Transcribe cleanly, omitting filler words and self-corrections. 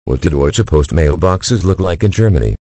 What do deutsche post mailboxes look like in Germany?